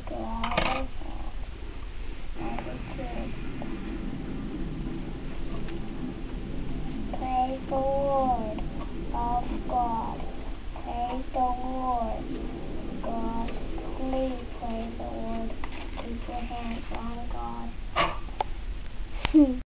God, praise the Lord of God. Praise the Lord, God. Please praise the Lord. Keep your hands on God.